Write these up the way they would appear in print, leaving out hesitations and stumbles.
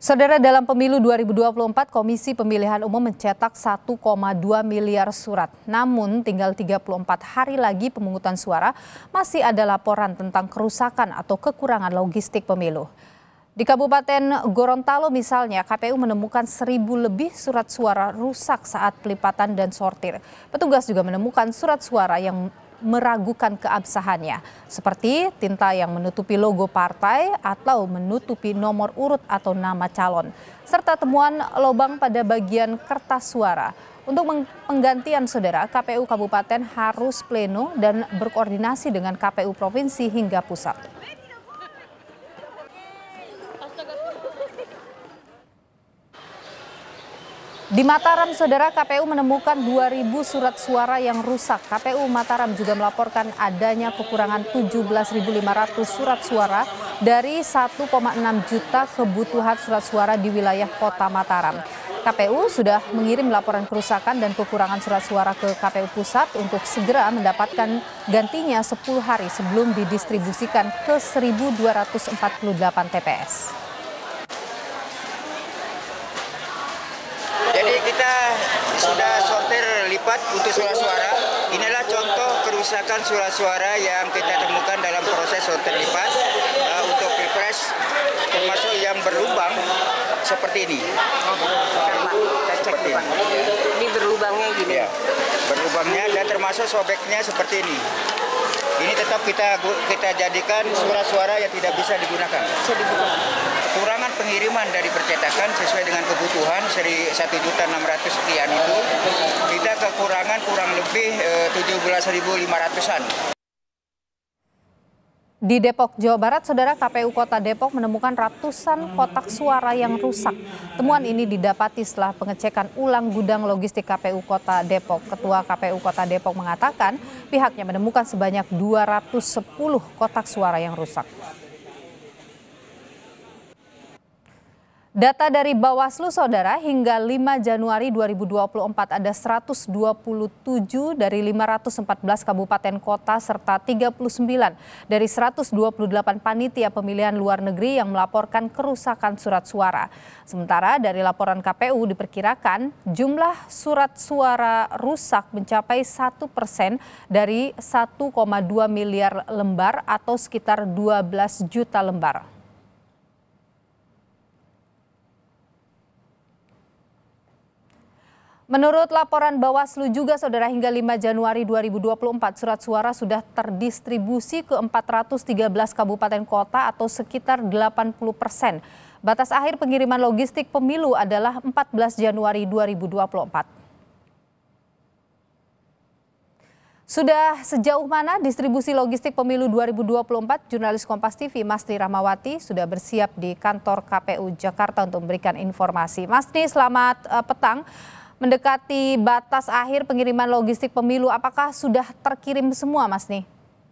Saudara, dalam pemilu 2024, Komisi Pemilihan Umum mencetak 1,2 miliar surat. Namun tinggal 34 hari lagi pemungutan suara, masih ada laporan tentang kerusakan atau kekurangan logistik pemilu. Di Kabupaten Gorontalo misalnya, KPU menemukan 1.000 lebih surat suara rusak saat pelipatan dan sortir. Petugas juga menemukan surat suara yang meragukan keabsahannya, seperti tinta yang menutupi logo partai atau menutupi nomor urut atau nama calon, serta temuan lubang pada bagian kertas suara. Untuk penggantian, saudara, KPU Kabupaten harus pleno dan berkoordinasi dengan KPU Provinsi hingga pusat. Di Mataram, saudara, KPU menemukan 2.000 surat suara yang rusak. KPU Mataram juga melaporkan adanya kekurangan 17.500 surat suara dari 1,6 juta kebutuhan surat suara di wilayah Kota Mataram. KPU sudah mengirim laporan kerusakan dan kekurangan surat suara ke KPU Pusat untuk segera mendapatkan gantinya 10 hari sebelum didistribusikan ke 1.248 TPS. Jadi kita sudah sortir lipat untuk surat suara. Inilah contoh kerusakan surat suara yang kita temukan dalam proses sortir lipat untuk Pilpres, termasuk yang berlubang seperti ini. Seperti ini. Ini berlubangnya gini. Ya, berlubangnya dan termasuk sobeknya seperti ini. Ini tetap kita jadikan surat suara yang tidak bisa digunakan. Kekurangan pengiriman dari percetakan sesuai dengan kebutuhan 1.600.000 sekian itu, kita kekurangan kurang lebih 17.500-an. Di Depok, Jawa Barat, saudara, KPU Kota Depok menemukan ratusan kotak suara yang rusak. Temuan ini didapati setelah pengecekan ulang gudang logistik KPU Kota Depok. Ketua KPU Kota Depok mengatakan pihaknya menemukan sebanyak 210 kotak suara yang rusak. Data dari Bawaslu, saudara, hingga 5 Januari 2024 ada 127 dari 514 kabupaten kota serta 39 dari 128 panitia pemilihan luar negeri yang melaporkan kerusakan surat suara. Sementara dari laporan KPU diperkirakan jumlah surat suara rusak mencapai 1% dari 1,2 miliar lembar atau sekitar 12 juta lembar. Menurut laporan Bawaslu juga, saudara, hingga 5 Januari 2024 surat suara sudah terdistribusi ke 413 kabupaten kota atau sekitar 80%. Batas akhir pengiriman logistik pemilu adalah 14 Januari 2024. Sudah sejauh mana distribusi logistik pemilu 2024? Jurnalis Kompas TV Masti Rahmawati sudah bersiap di kantor KPU Jakarta untuk memberikan informasi. Masti, selamat petang. Mendekati batas akhir pengiriman logistik pemilu, apakah sudah terkirim semua, Mas Nih?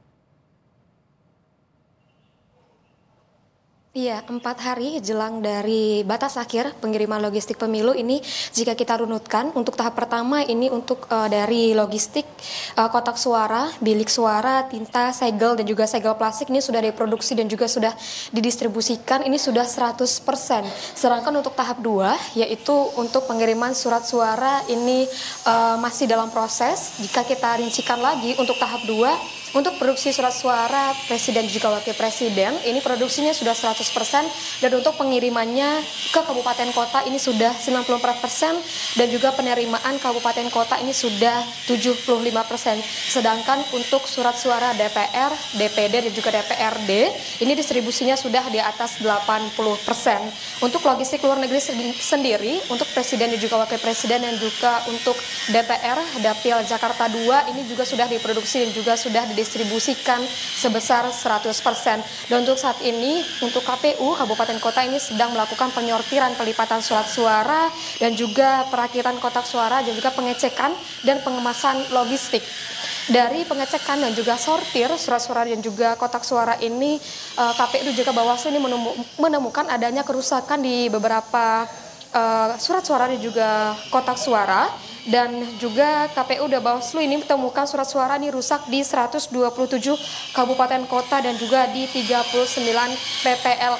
Iya, 4 hari jelang dari batas akhir pengiriman logistik pemilu ini, jika kita runutkan untuk tahap pertama ini untuk dari logistik kotak suara, bilik suara, tinta, segel dan juga segel plastik ini sudah diproduksi dan juga sudah didistribusikan, ini sudah 100%. Sedangkan untuk tahap 2 yaitu untuk pengiriman surat suara ini masih dalam proses. Jika kita rincikan lagi untuk tahap 2, untuk produksi surat suara Presiden juga Wakil Presiden, ini produksinya sudah 100% dan untuk pengirimannya ke kabupaten kota ini sudah 94% dan juga penerimaan kabupaten kota ini sudah 75%. Sedangkan untuk surat suara DPR, DPD dan juga DPRD ini distribusinya sudah di atas 80%. Untuk logistik luar negeri sendiri, untuk Presiden dan juga Wakil Presiden dan juga untuk DPR, Dapil Jakarta 2 ini juga sudah diproduksi dan juga sudah didistribusikan sebesar 100%. Dan untuk saat ini untuk KPU Kabupaten Kota ini sedang melakukan penyortiran pelipatan surat suara dan juga perakitan kotak suara dan juga pengecekan dan pengemasan logistik. Dari pengecekan dan juga sortir surat suara dan juga kotak suara ini, KPU dan juga Bawaslu ini menemukan adanya kerusakan di beberapa surat suara dan juga kotak suara. Dan juga KPU dan Bawaslu ini menemukan surat suara ini rusak di 127 kabupaten kota dan juga di 39 PPLN.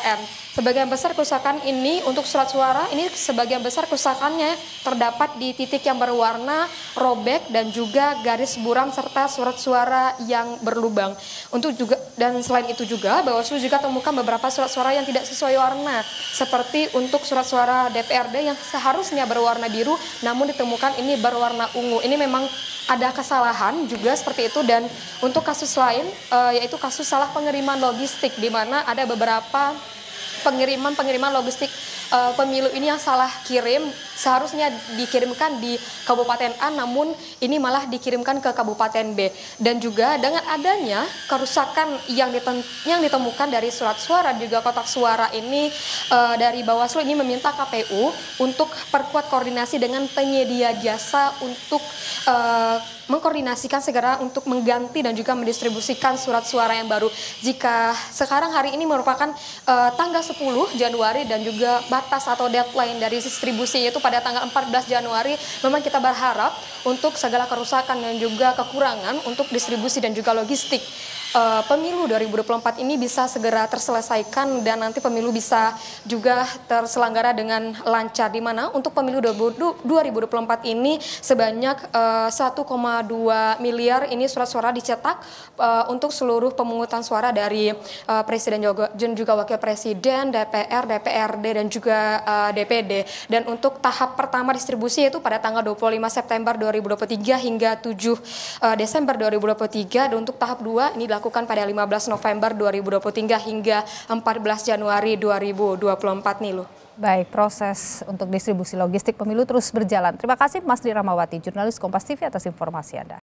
Sebagian besar kerusakan ini untuk surat suara ini sebagian besar kerusakannya terdapat di titik yang berwarna robek dan juga garis buram serta surat suara yang berlubang. Dan selain itu juga Bawaslu juga temukan beberapa surat suara yang tidak sesuai warna, seperti untuk surat suara DPRD yang seharusnya berwarna biru namun ditemukan ini berwarna ungu. Ini memang ada kesalahan juga seperti itu. Dan untuk kasus lain yaitu kasus salah pengiriman logistik, di mana ada beberapa pengiriman logistik pemilu ini yang salah kirim, seharusnya dikirimkan di Kabupaten A namun ini malah dikirimkan ke Kabupaten B. Dan juga dengan adanya kerusakan yang ditemukan dari surat suara juga kotak suara ini, dari Bawaslu ini meminta KPU untuk perkuat koordinasi dengan penyedia jasa untuk mengkoordinasikan segera untuk mengganti dan juga mendistribusikan surat suara yang baru. Jika sekarang hari ini merupakan tanggal 10 Januari dan juga batas atau deadline dari distribusi yaitu pada tanggal 14 Januari, memang kita berharap untuk segala kerusakan dan juga kekurangan untuk distribusi dan juga logistik pemilu 2024 ini bisa segera terselesaikan dan nanti pemilu bisa juga terselenggara dengan lancar, di mana untuk pemilu 2024 ini sebanyak 1,2 miliar ini surat suara dicetak untuk seluruh pemungutan suara dari Presiden dan juga Wakil Presiden, DPR, DPRD dan juga DPD. Dan untuk tahap pertama distribusi yaitu pada tanggal 25 September 2023 hingga 7 Desember 2023 dan untuk tahap 2 ini dilakukan pada 15 November 2023 hingga 14 Januari 2024 Nilu. Baik, proses untuk distribusi logistik pemilu terus berjalan. Terima kasih Mas Dri Rahmawati, jurnalis Kompas TV atas informasi Anda.